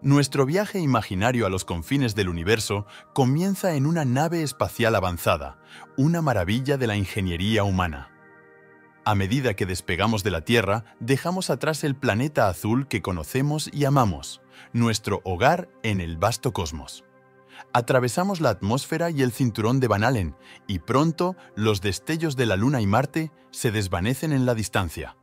Nuestro viaje imaginario a los confines del universo comienza en una nave espacial avanzada, una maravilla de la ingeniería humana. A medida que despegamos de la Tierra, dejamos atrás el planeta azul que conocemos y amamos, nuestro hogar en el vasto cosmos. Atravesamos la atmósfera y el cinturón de Van Allen, y pronto los destellos de la Luna y Marte se desvanecen en la distancia.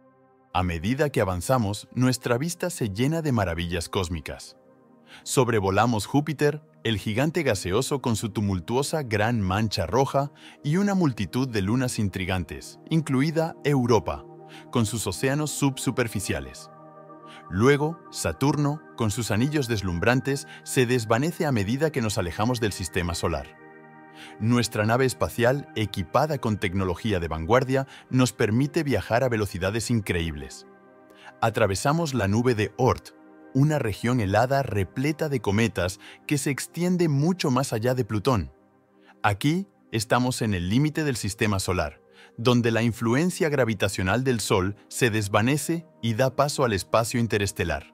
A medida que avanzamos, nuestra vista se llena de maravillas cósmicas. Sobrevolamos Júpiter, el gigante gaseoso con su tumultuosa gran mancha roja y una multitud de lunas intrigantes, incluida Europa, con sus océanos subsuperficiales. Luego, Saturno, con sus anillos deslumbrantes, se desvanece a medida que nos alejamos del sistema solar. Nuestra nave espacial, equipada con tecnología de vanguardia, nos permite viajar a velocidades increíbles. Atravesamos la nube de Oort, una región helada repleta de cometas que se extiende mucho más allá de Plutón. Aquí estamos en el límite del sistema solar, donde la influencia gravitacional del Sol se desvanece y da paso al espacio interestelar.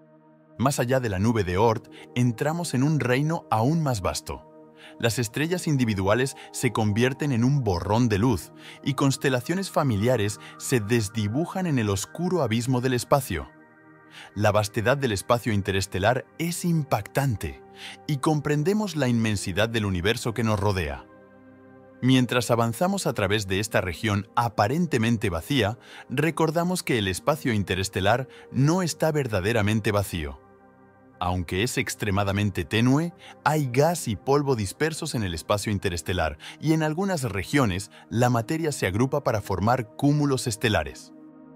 Más allá de la nube de Oort, entramos en un reino aún más vasto. Las estrellas individuales se convierten en un borrón de luz y constelaciones familiares se desdibujan en el oscuro abismo del espacio. La vastedad del espacio interestelar es impactante y comprendemos la inmensidad del universo que nos rodea. Mientras avanzamos a través de esta región aparentemente vacía, recordamos que el espacio interestelar no está verdaderamente vacío. Aunque es extremadamente tenue, hay gas y polvo dispersos en el espacio interestelar y en algunas regiones la materia se agrupa para formar cúmulos estelares.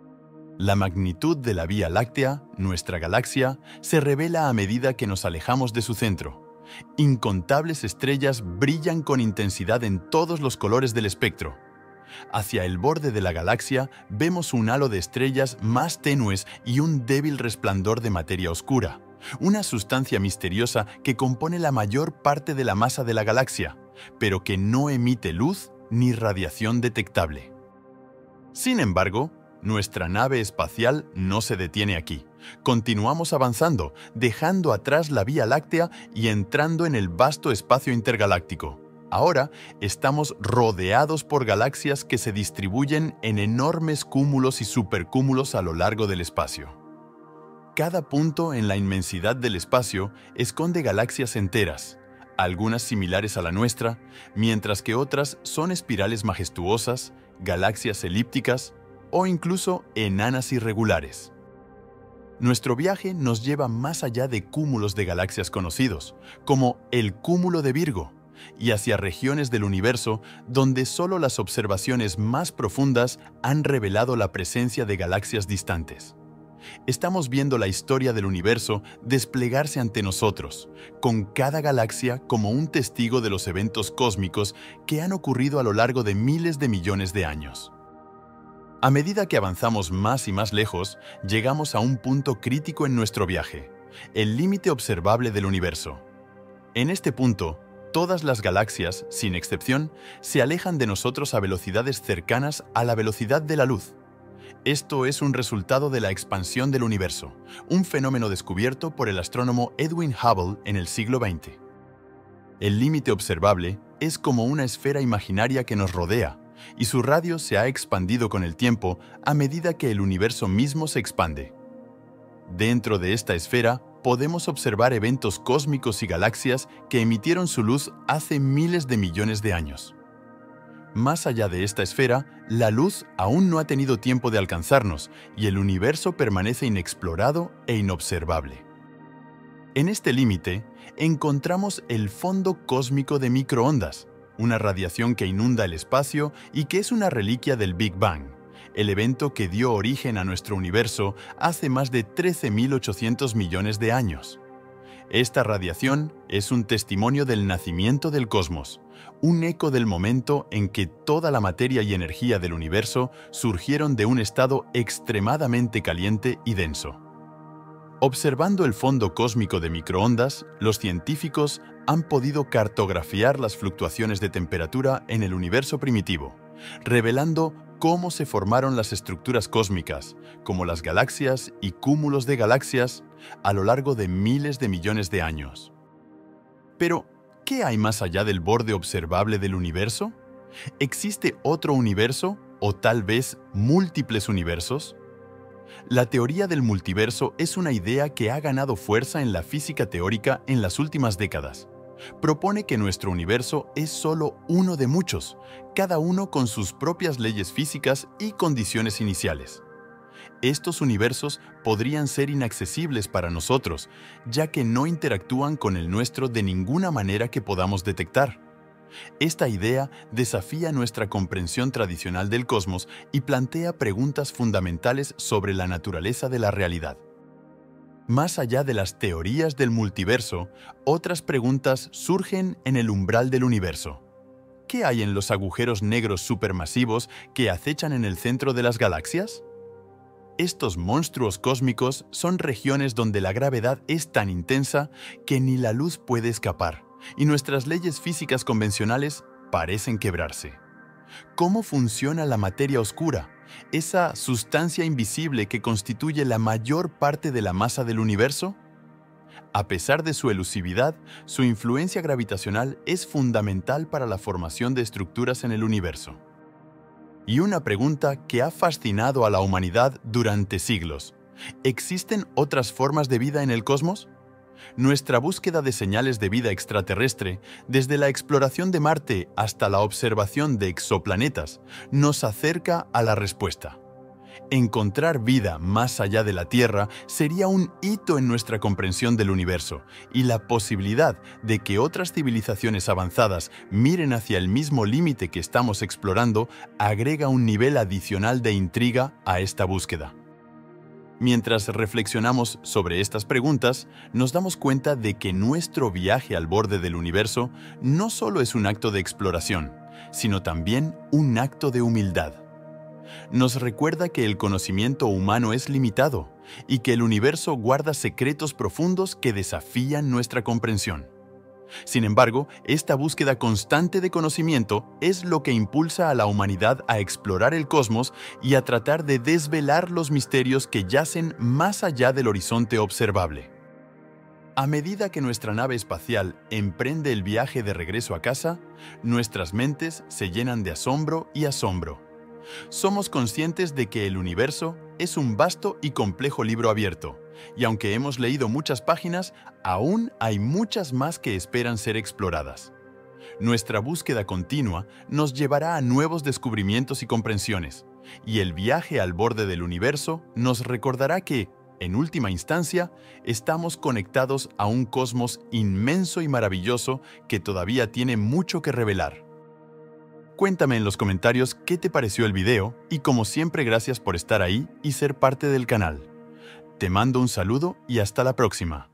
La magnitud de la Vía Láctea, nuestra galaxia, se revela a medida que nos alejamos de su centro. Incontables estrellas brillan con intensidad en todos los colores del espectro. Hacia el borde de la galaxia vemos un halo de estrellas más tenues y un débil resplandor de materia oscura, una sustancia misteriosa que compone la mayor parte de la masa de la galaxia, pero que no emite luz ni radiación detectable. Sin embargo, nuestra nave espacial no se detiene aquí. Continuamos avanzando, dejando atrás la Vía Láctea y entrando en el vasto espacio intergaláctico. Ahora estamos rodeados por galaxias que se distribuyen en enormes cúmulos y supercúmulos a lo largo del espacio. Cada punto en la inmensidad del espacio esconde galaxias enteras, algunas similares a la nuestra, mientras que otras son espirales majestuosas, galaxias elípticas o incluso enanas irregulares. Nuestro viaje nos lleva más allá de cúmulos de galaxias conocidos, como el Cúmulo de Virgo, y hacia regiones del universo donde solo las observaciones más profundas han revelado la presencia de galaxias distantes. Estamos viendo la historia del universo desplegarse ante nosotros, con cada galaxia como un testigo de los eventos cósmicos que han ocurrido a lo largo de miles de millones de años. A medida que avanzamos más y más lejos, llegamos a un punto crítico en nuestro viaje, el límite observable del universo. En este punto, todas las galaxias, sin excepción, se alejan de nosotros a velocidades cercanas a la velocidad de la luz. Esto es un resultado de la expansión del universo, un fenómeno descubierto por el astrónomo Edwin Hubble en el siglo XX. El límite observable es como una esfera imaginaria que nos rodea, y su radio se ha expandido con el tiempo a medida que el universo mismo se expande. Dentro de esta esfera podemos observar eventos cósmicos y galaxias que emitieron su luz hace miles de millones de años. Más allá de esta esfera, la luz aún no ha tenido tiempo de alcanzarnos y el universo permanece inexplorado e inobservable. En este límite, encontramos el fondo cósmico de microondas, una radiación que inunda el espacio y que es una reliquia del Big Bang, el evento que dio origen a nuestro universo hace más de 13.800 millones de años. Esta radiación es un testimonio del nacimiento del cosmos, un eco del momento en que toda la materia y energía del universo surgieron de un estado extremadamente caliente y denso. Observando el fondo cósmico de microondas, los científicos han podido cartografiar las fluctuaciones de temperatura en el universo primitivo, revelando cómo se formaron las estructuras cósmicas, como las galaxias y cúmulos de galaxias, a lo largo de miles de millones de años. Pero, ¿qué hay más allá del borde observable del universo? ¿Existe otro universo o tal vez múltiples universos? La teoría del multiverso es una idea que ha ganado fuerza en la física teórica en las últimas décadas. Propone que nuestro universo es solo uno de muchos, cada uno con sus propias leyes físicas y condiciones iniciales. Estos universos podrían ser inaccesibles para nosotros, ya que no interactúan con el nuestro de ninguna manera que podamos detectar. Esta idea desafía nuestra comprensión tradicional del cosmos y plantea preguntas fundamentales sobre la naturaleza de la realidad. Más allá de las teorías del multiverso, otras preguntas surgen en el umbral del universo. ¿Qué hay en los agujeros negros supermasivos que acechan en el centro de las galaxias? Estos monstruos cósmicos son regiones donde la gravedad es tan intensa que ni la luz puede escapar, y nuestras leyes físicas convencionales parecen quebrarse. ¿Cómo funciona la materia oscura, esa sustancia invisible que constituye la mayor parte de la masa del universo? A pesar de su elusividad, su influencia gravitacional es fundamental para la formación de estructuras en el universo. Y una pregunta que ha fascinado a la humanidad durante siglos: ¿existen otras formas de vida en el cosmos? Nuestra búsqueda de señales de vida extraterrestre, desde la exploración de Marte hasta la observación de exoplanetas, nos acerca a la respuesta. Encontrar vida más allá de la Tierra sería un hito en nuestra comprensión del universo, y la posibilidad de que otras civilizaciones avanzadas miren hacia el mismo límite que estamos explorando agrega un nivel adicional de intriga a esta búsqueda. Mientras reflexionamos sobre estas preguntas, nos damos cuenta de que nuestro viaje al borde del universo no solo es un acto de exploración, sino también un acto de humildad. Nos recuerda que el conocimiento humano es limitado y que el universo guarda secretos profundos que desafían nuestra comprensión. Sin embargo, esta búsqueda constante de conocimiento es lo que impulsa a la humanidad a explorar el cosmos y a tratar de desvelar los misterios que yacen más allá del horizonte observable. A medida que nuestra nave espacial emprende el viaje de regreso a casa, nuestras mentes se llenan de asombro y asombro. Somos conscientes de que el universo es un vasto y complejo libro abierto, y aunque hemos leído muchas páginas, aún hay muchas más que esperan ser exploradas. Nuestra búsqueda continua nos llevará a nuevos descubrimientos y comprensiones, y el viaje al borde del universo nos recordará que, en última instancia, estamos conectados a un cosmos inmenso y maravilloso que todavía tiene mucho que revelar. Cuéntame en los comentarios qué te pareció el video y, como siempre, gracias por estar ahí y ser parte del canal. Te mando un saludo y hasta la próxima.